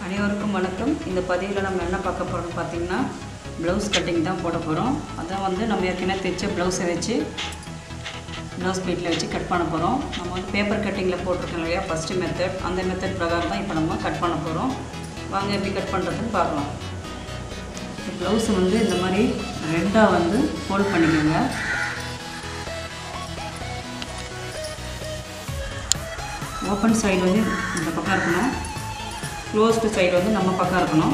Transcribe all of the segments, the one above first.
அனைவருக்கும் வணக்கம். இந்த பதிவில் நம்ம என்ன பார்க்க போகிறோம்னு பார்த்தீங்கன்னா ப்ளவுஸ் கட்டிங் தான் போட போகிறோம். அதான் வந்து நம்ம ஏற்கனவே தைச்ச ப்ளவுஸை வச்சு ப்ளவுஸ் பீட்டில் வச்சு கட் பண்ண போகிறோம். நம்ம வந்து பேப்பர் கட்டிங்கில் போட்டிருக்கோம் இல்லையா, ஃபஸ்ட்டு மெத்தட், அந்த மெத்தட் பிரகாரம் தான் இப்போ நம்ம கட் பண்ண போகிறோம். வாங்க எப்படி கட் பண்ணுறதுன்னு பார்க்கலாம். ப்ளவுஸை வந்து இந்த மாதிரி ரெண்டாக வந்து ஃபோல்ட் பண்ணிக்கோங்க. ஓப்பன் சைடு வந்து இந்த பக்கம் இருக்கணும், க்ளோஸ்டு சைடு வந்து நம்ம பக்கம் இருக்கணும்.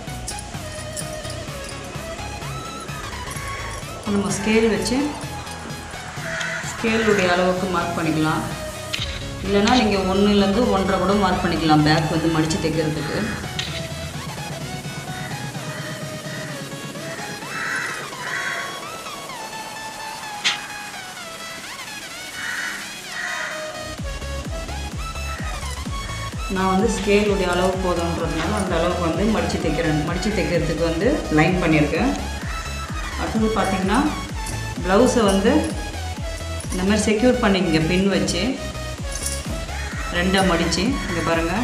நம்ம ஸ்கேல் வச்சு ஸ்கேலுடைய அளவுக்கு மார்க் பண்ணிக்கலாம். இல்லைனா நீங்கள் 1லேருந்து 1.5 கூட மார்க் பண்ணிக்கலாம் பேக் வந்து மடித்து தைக்கிறதுக்கு. நான் வந்து ஸ்கேலுடைய அளவு போதுன்றதுனால அந்த அளவுக்கு வந்து மடித்து தைக்கிறேன். மடித்து தைக்கிறதுக்கு வந்து லைன் பண்ணியிருக்கேன். அடுத்தது பார்த்திங்கன்னா ப்ளவுஸை வந்து இந்த மாதிரி செக்யூர் பண்ணிக்கங்க. பின் வச்சு ரெண்டாக மடித்து இங்கே பாருங்கள்,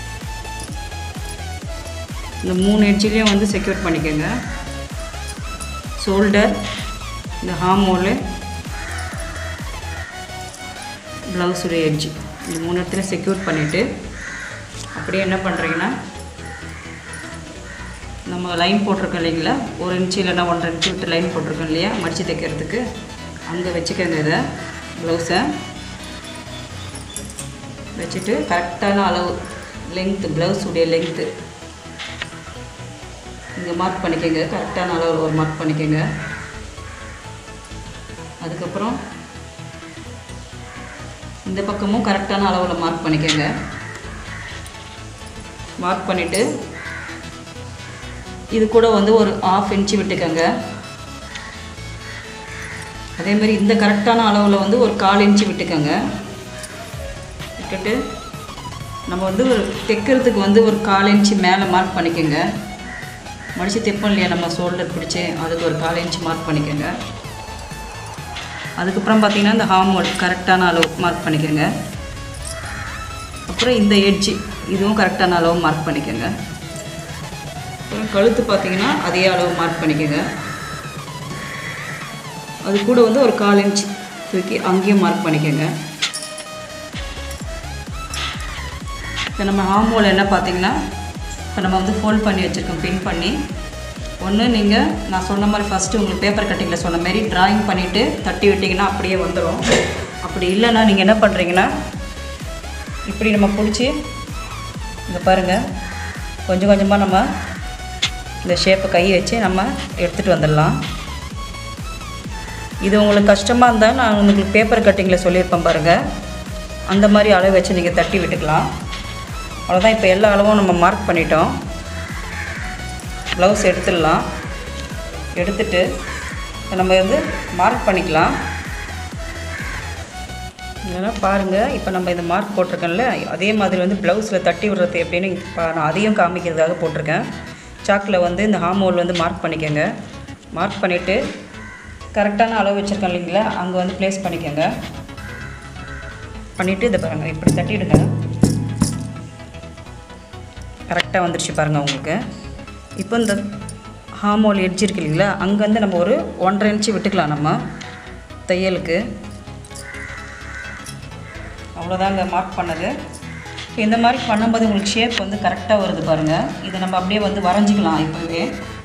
இந்த 3 எட்ஜிலையும் வந்து செக்யூர் பண்ணிக்கோங்க. ஷோல்டர், இந்த ஹார்மோலு, ப்ளவுஸுடைய எட்ஜு, இந்த 3 இடத்துல செக்யூர் பண்ணிவிட்டு அப்படியே என்ன பண்ணுறீங்கன்னா, நம்ம லைன் போட்டிருக்கோம் இல்லைங்களா, 1 இன்ச்சு இல்லைன்னா 1.5 இன்ச்சு விட்டு லைன் போட்டிருக்கோம் இல்லையா மடித்து தைக்கிறதுக்கு, அங்கே வச்சுக்கோங்க. இதை ப்ளவுஸை வச்சுட்டு கரெக்டான அளவு லென்த்து, ப்ளவுஸுடைய லென்த்து இங்கே மார்க் பண்ணிக்கோங்க. கரெக்டான அளவு ஒரு மார்க் பண்ணிக்கோங்க. அதுக்கப்புறம் இந்த பக்கமும் கரெக்டான அளவில் மார்க் பண்ணிக்கோங்க. மார்க் பண்ணிவிட்டு இது கூட வந்து ஒரு 1/2 இன்ச்சு விட்டுக்கோங்க. அதேமாதிரி இந்த கரெக்டான அளவில் வந்து ஒரு 1/4 இன்ச்சு விட்டுக்கோங்க. விட்டுட்டு நம்ம வந்து ஒரு தைக்கிறதுக்கு வந்து ஒரு 1/4 இன்ச்சு மேலே மார்க் பண்ணிக்கோங்க. மடித்து தைப்போம் இல்லையா நம்ம ஷோல்டர் பிடிச்சி, அதுக்கு ஒரு 1/4 இன்ச்சு மார்க் பண்ணிக்கோங்க. அதுக்கப்புறம் பார்த்திங்கன்னா இந்த ஹார்மோல் கரெக்டான அளவு மார்க் பண்ணிக்கோங்க. அப்புறம் இந்த எட்ஜு இதுவும் கரெக்டான அளவு மார்க் பண்ணிக்கோங்க. அப்புறம் கழுத்து பார்த்திங்கன்னா அதே அளவு மார்க் பண்ணிக்கோங்க. அது கூட வந்து ஒரு 1/4 இன்ச்சு தூக்கி அங்கேயும் மார்க் பண்ணிக்கோங்க. இப்போ நம்ம ஹார்மோல் என்ன பார்த்திங்கன்னா, இப்போ நம்ம வந்து ஃபோல்ட் பண்ணி வச்சுருக்கோம் பின் பண்ணி. ஒன்று நீங்கள் நான் சொன்ன மாதிரி ஃபஸ்ட்டு உங்களுக்கு பேப்பர் கட்டிங்கில் சொன்ன மாதிரி ட்ராயிங் பண்ணிவிட்டு தட்டி விட்டிங்கன்னா அப்படியே வந்துடும். அப்படி இல்லைன்னா நீங்கள் என்ன பண்ணுறீங்கன்னா, இப்படி நம்ம பிடிச்சி இங்கே பாருங்கள், கொஞ்சம் கொஞ்சமாக நம்ம இந்த ஷேப்பை கை வச்சு நம்ம எடுத்துகிட்டு வந்துடலாம். இது உங்களுக்கு கஷ்டமாக இருந்தால் நான் உங்களுக்கு பேப்பர் கட்டிங்கில் சொல்லியிருப்பேன் பாருங்கள், அந்த மாதிரி அளவு வச்சு நீங்கள் தட்டி விட்டுக்கலாம். அவ்வளோதான். இப்போ எல்லா அளவும் நம்ம மார்க் பண்ணிட்டோம். ப்ளவுஸ் எடுத்துடலாம். எடுத்துட்டு நம்ம வந்து மார்க் பண்ணிக்கலாம். இல்லைன்னா பாருங்கள், இப்போ நம்ம இந்த மார்க் போட்டிருக்கோம்ல, அதே மாதிரி வந்து ப்ளவுஸில் தட்டி விடுறது எப்படின்னு நான் அதையும் காமிக்கிறதுக்காக போட்டிருக்கேன். சாக்கில் வந்து இந்த ஹார்மோல் வந்து மார்க் பண்ணிக்கோங்க. மார்க் பண்ணிவிட்டு கரெக்டான அளவு வச்சுருக்கோம் இல்லைங்களா, அங்கே வந்து ப்ளேஸ் பண்ணிக்கோங்க. பண்ணிவிட்டு இதை பாருங்கள், இப்படி தட்டிவிடுங்க. கரெக்டாக வந்துடுச்சு பாருங்கள் உங்களுக்கு. இப்போ இந்த ஹார்மோல் எட்ஜ் இருக்கு இல்லைங்களா, அங்கேருந்து நம்ம ஒரு 1.5 இன்ச்சு விட்டுக்கலாம் நம்ம தையலுக்கு. அவ்வளோதாங்க மார்க் பண்ணது. இப்போ இந்த மாதிரி பண்ணும்போது உங்களுக்கு ஷேப் வந்து கரெக்டாக வருது பாருங்கள். இதை நம்ம அப்படியே வந்து வரைஞ்சிக்கலாம். இப்போவே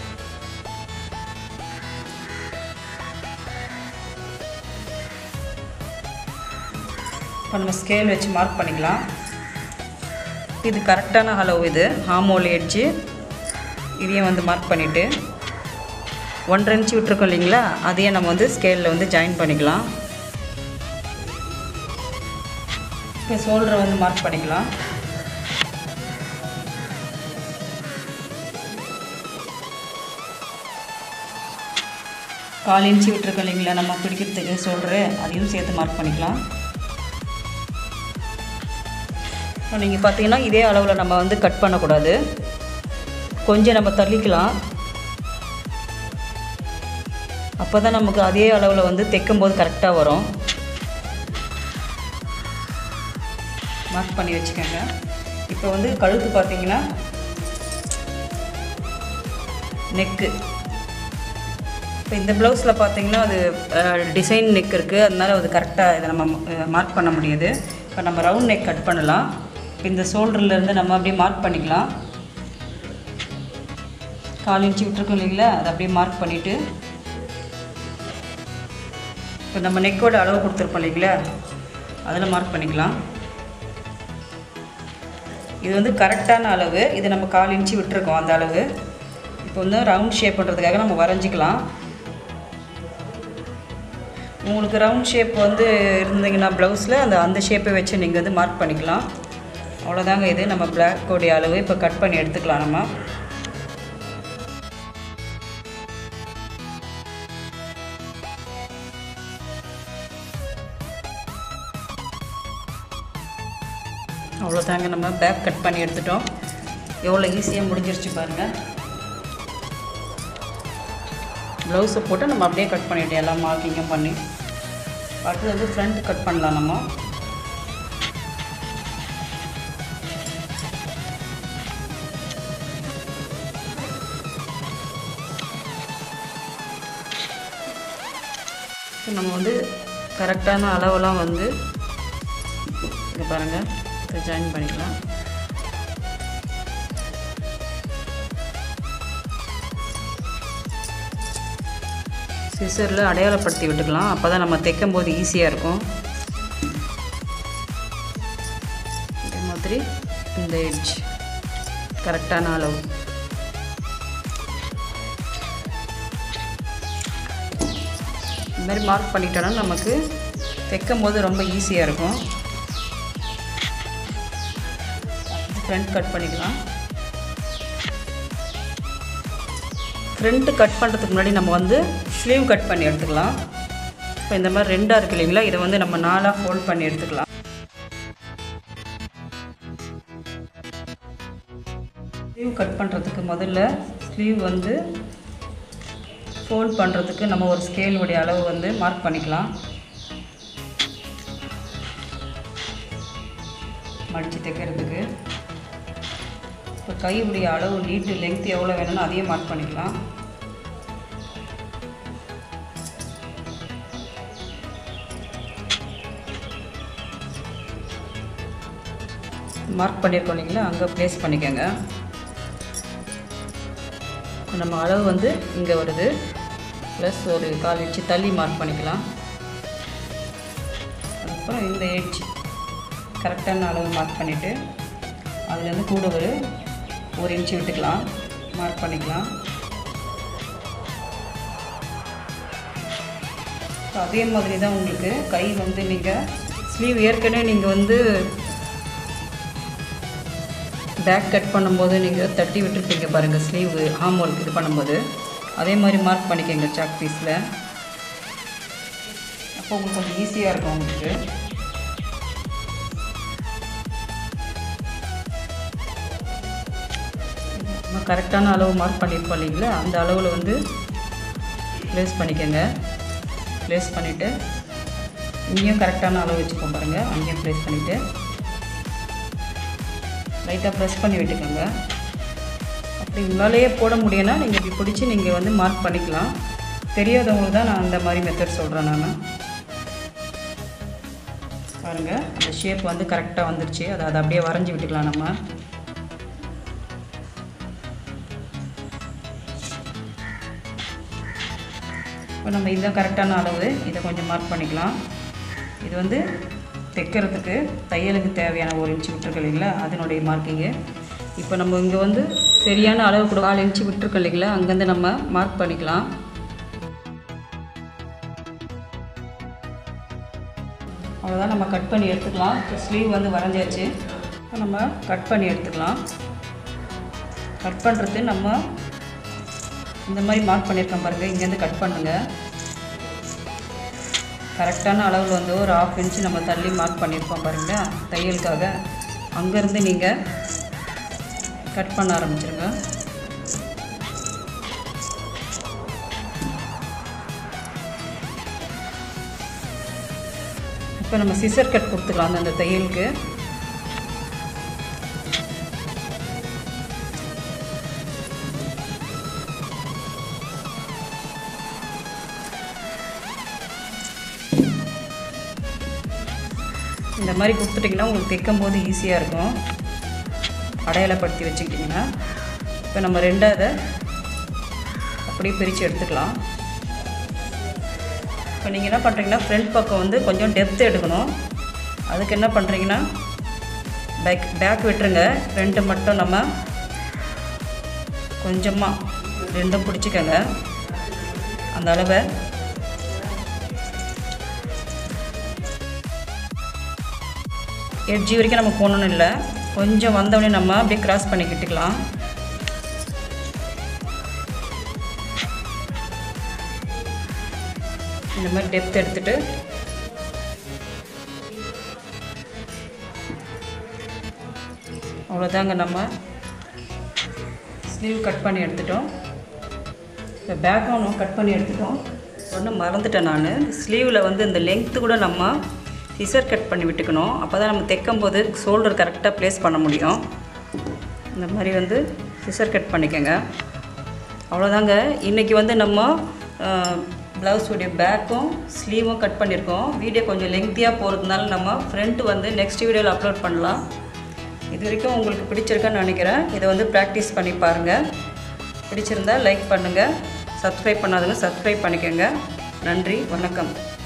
இப்போ நம்ம ஸ்கேல் வச்சு மார்க் பண்ணிக்கலாம். இது கரெக்டான அளவு. இது ஹார்மோல் எட்ஜு, இதையும் வந்து மார்க் பண்ணிவிட்டு 1.5 இன்ச்சு விட்டுருக்கோம் இல்லைங்களா, அதையே நம்ம வந்து ஸ்கேலில் வந்து ஜாயின் பண்ணிக்கலாம். இப்போ ஷோல்டரை வந்து மார்க் பண்ணிக்கலாம். கால் இன்ச்சு விட்டுருக்கோம் இல்லைங்களா நம்ம பிடிக்கிறதுக்கு ஷோல்டரு, அதையும் சேர்த்து மார்க் பண்ணிக்கலாம். இப்போ நீங்கள் பார்த்தீங்கன்னா இதே அளவில் நம்ம வந்து கட் பண்ணக்கூடாது, கொஞ்சம் நம்ம தள்ளிக்கலாம். அப்போ தான் நமக்கு அதே அளவில் வந்து தைக்கும்போது கரெக்டாக வரும். மார்க் பண்ணி வச்சுக்கோங்க. இப்போ வந்து கழுத்து பார்த்தீங்கன்னா நெக்கு. இப்போ இந்த ப்ளவுஸில் பார்த்தீங்கன்னா அது டிசைன் நெக் இருக்குது, அதனால அது கரெக்டாக இதை நம்ம மார்க் பண்ண முடியாது. இப்போ நம்ம ரவுண்ட் நெக் கட் பண்ணலாம். இப்போ இந்த ஷோல்டர்லேருந்து நம்ம அப்படியே மார்க் பண்ணிக்கலாம். 4 இன்ச்சு விட்டுருக்கோம் இல்லைங்களா, அதை அப்படியே மார்க் பண்ணிவிட்டு இப்போ நம்ம நெக்கோட அளவு கொடுத்துருப்போம் இல்லைங்களா, அதில் மார்க் பண்ணிக்கலாம். இது வந்து கரெக்டான அளவு. இது நம்ம 4 இன்ச்சு விட்டுருக்கோம் அந்த அளவு. இப்போ வந்து ரவுண்ட் ஷேப் பண்ணுறதுக்காக நம்ம வரைஞ்சிக்கலாம். உங்களுக்கு ரவுண்ட் ஷேப் வந்து இருந்தீங்கன்னா ப்ளவுஸில் அந்த ஷேப்பை வச்சு நீங்கள் வந்து மார்க் பண்ணிக்கலாம். அவ்வளோதாங்க. இது நம்ம பிளாக்கோடைய அளவு. இப்போ கட் பண்ணி எடுத்துக்கலாம். நம்ம அவ்வளோதாங்க. நம்ம பேக் கட் பண்ணி எடுத்துட்டோம். எவ்வளோ ஈஸியாக முடிஞ்சிருச்சு பாருங்கள். ப்ளவுஸை போட்டு நம்ம அப்படியே கட் பண்ணிவிட்டோம், எல்லாம் மார்க்கிங்கும் பண்ணி. அடுத்து வந்து ஃப்ரண்ட் கட் பண்ணலாம். நம்ம நம்ம வந்து கரெக்டான அளவெல்லாம் வந்து இங்கே பாருங்கள், இதை ஜாயின் பண்ணிக்கலாம். சிசரில் அடையாளப்படுத்தி விட்டுக்கலாம். அப்போ தான் நம்ம தைக்கும் போது ஈஸியாக இருக்கும். இதே மாதிரி இந்த எட்ஜ் கரெக்டான அளவு. இந்த மாதிரி மார்க் பண்ணிட்டோன்னா நமக்கு தைக்கும் போது ரொம்ப ஈஸியாக இருக்கும். ஃப்ரண்ட் கட் பண்ணிக்கலாம். ஃப்ரண்ட்டு கட் பண்ணுறதுக்கு முன்னாடி நம்ம வந்து ஸ்லீவ் கட் பண்ணி எடுத்துக்கலாம். இப்போ இந்த மாதிரி 2ஆக இருக்குது இல்லைங்களா, இதை வந்து நம்ம 4ஆக ஃபோல்ட் பண்ணி எடுத்துக்கலாம். ஸ்லீவ் கட் பண்ணுறதுக்கு முதல்ல ஸ்லீவ் வந்து ஃபோல்ட் பண்ணுறதுக்கு நம்ம ஒரு ஸ்கேலுடைய அளவு வந்து மார்க் பண்ணிக்கலாம். மடித்து தைக்கிறதுக்கு இப்போ கையுடைய அளவு நீட்டு லெங்க்த் எவ்வளோ வேணும்னு அதையும் மார்க் பண்ணிக்கலாம். மார்க் பண்ணியிருக்கோம் இல்லைங்களா, அங்கே ப்ளேஸ் பண்ணிக்கோங்க. நம்ம அளவு வந்து இங்கே வருது, ப்ளஸ் ஒரு 4 இன்ச்சு தள்ளி மார்க் பண்ணிக்கலாம். அதுக்கப்புறம் இந்த எட்ஜ் கரெக்டான அளவு மார்க் பண்ணிவிட்டு அதுலேருந்து கூட ஒரு 1 இன்ச்சு விட்டுக்கலாம், மார்க் பண்ணிக்கலாம். அதே மாதிரி தான் உங்களுக்கு கை வந்து நீங்கள் ஸ்லீவ் ஏற்கனவே நீங்கள் வந்து பேக் கட் பண்ணும்போது நீங்கள் தட்டி விட்டுருப்பீங்க பாருங்கள், ஸ்லீவ் ஆர்ம்ஹோலுக்கு இது பண்ணும்போது அதே மாதிரி மார்க் பண்ணிக்கோங்க சாக் பீஸில். அப்போ உங்களுக்கு கொஞ்சம் ஈஸியாக இருக்கும். உங்களுக்கு நம்ம கரெக்டான அளவு மார்க் பண்ணியிருப்போம் இல்லைங்களா, அந்த அளவில் வந்து ப்ளேஸ் பண்ணிக்கோங்க. ப்ளேஸ் பண்ணிவிட்டு இங்கேயும் கரெக்டான அளவு வச்சுப்போம் பாருங்கள், அங்கேயும் ப்ளேஸ் பண்ணிவிட்டு லைட்டாக ப்ரெஸ் பண்ணி விட்டுக்கோங்க. அப்படி உங்களாலேயே போட முடியும்னா நீங்கள் இப்படி பிடிச்சி நீங்கள் வந்து மார்க் பண்ணிக்கலாம். தெரியாதவங்களுக்கு தான் நான் அந்த மாதிரி மெத்தட் சொல்கிறேன். நான் பாருங்கள், அந்த ஷேப் வந்து கரெக்டாக வந்துருச்சு. அதை அப்படியே வரைஞ்சி விட்டுக்கலாம். நம்ம இப்போ நம்ம இதுதான் கரெக்டான அளவு. இதை கொஞ்சம் மார்க் பண்ணிக்கலாம். இது வந்து தைக்கிறதுக்கு தையலுக்கு தேவையான 1 இன்ச்சு விட்டுருக்கு இல்லைங்களா, அதனுடைய மார்க்கிங்கு. இப்போ நம்ம இங்கே வந்து சரியான அளவு கூட 4 இன்ச்சு விட்டுருக்கு இல்லைங்களா, அங்கேருந்து நம்ம மார்க் பண்ணிக்கலாம். அவ்வளோதான், நம்ம கட் பண்ணி எடுத்துக்கலாம். இப்போ ஸ்லீவ் வந்து வரைஞ்சாச்சு. இப்போ நம்ம கட் பண்ணி எடுத்துக்கலாம். கட் பண்ணுறது நம்ம இந்த மாதிரி மார்க் பண்ணியிருக்கோம் பாருங்கள், இங்கேருந்து கட் பண்ணுங்கள். கரெக்டான அளவில் வந்து ஒரு 1/2 இன்ச்சு நம்ம தள்ளி மார்க் பண்ணியிருப்போம் பாருங்கள் தையலுக்காக. அங்கேருந்து நீங்கள் கட் பண்ண ஆரம்பிச்சிருங்க. இப்போ நம்ம சிசர் கட் கொடுத்துக்கலாம் அந்த தையலுக்கு. இந்த மாதிரி கொடுத்துட்டிங்கன்னா உங்களுக்கு தைக்கும்போது ஈஸியாக இருக்கும். அடையாளப்படுத்தி வச்சுக்கிட்டிங்கன்னா. இப்போ நம்ம ரெண்டாவது அப்படியே பிரித்து எடுத்துக்கலாம். இப்போ நீங்கள் என்ன பண்ணுறீங்கன்னா ஃப்ரண்ட் பக்கம் வந்து கொஞ்சம் டெப்த் எடுக்கணும். அதுக்கு என்ன பண்ணுறீங்கன்னா பேக் விட்டுருங்க. ஃப்ரண்ட்டு மட்டும் நம்ம கொஞ்சமாக ரெண்டும் பிடிச்சிக்கங்க. அந்த அளவை எட்ஜி வரைக்கும் நம்ம போகணுன்னு இல்லை. கொஞ்சம் வந்தவுடனே நம்ம அப்படியே கிராஸ் பண்ணிக்கிட்டுக்கலாம். இந்த மாதிரி டெப்த் எடுத்துகிட்டு அவ்வளோதாங்க. நம்ம ஸ்லீவ் கட் பண்ணி எடுத்துட்டோம். இப்போ பேக்ரவுண்டும் கட் பண்ணி எடுத்துட்டோம். ஒன்றும் மறந்துட்டேன் நான். ஸ்லீவில் வந்து இந்த லெங்க்த்து கூட நம்ம சிசர் கட் பண்ணி விட்டுக்கணும். அப்போ தான் நம்ம தைக்கும்போது ஷோல்டர் கரெக்டாக ப்ளேஸ் பண்ண முடியும். இந்த மாதிரி வந்து சிசர் கட் பண்ணிக்கோங்க. அவ்வளோதாங்க. இன்றைக்கி வந்து நம்ம ப்ளவுஸுடைய பேக்கும் ஸ்லீவும் கட் பண்ணியிருக்கோம். வீடியோ கொஞ்சம் லெங்க்த்தியாக போகிறதுனால நம்ம ஃப்ரண்ட்டு வந்து நெக்ஸ்ட் வீடியோவில் அப்லோட் பண்ணலாம். இது வரைக்கும் உங்களுக்கு பிடிச்சிருக்கான்னு நினைக்கிறேன். இதை வந்து ப்ராக்டிஸ் பண்ணி பாருங்கள். பிடிச்சிருந்தால் லைக் பண்ணுங்கள். சப்ஸ்கிரைப் பண்ணாதவங்க சப்ஸ்கிரைப் பண்ணிக்கோங்க. நன்றி, வணக்கம்.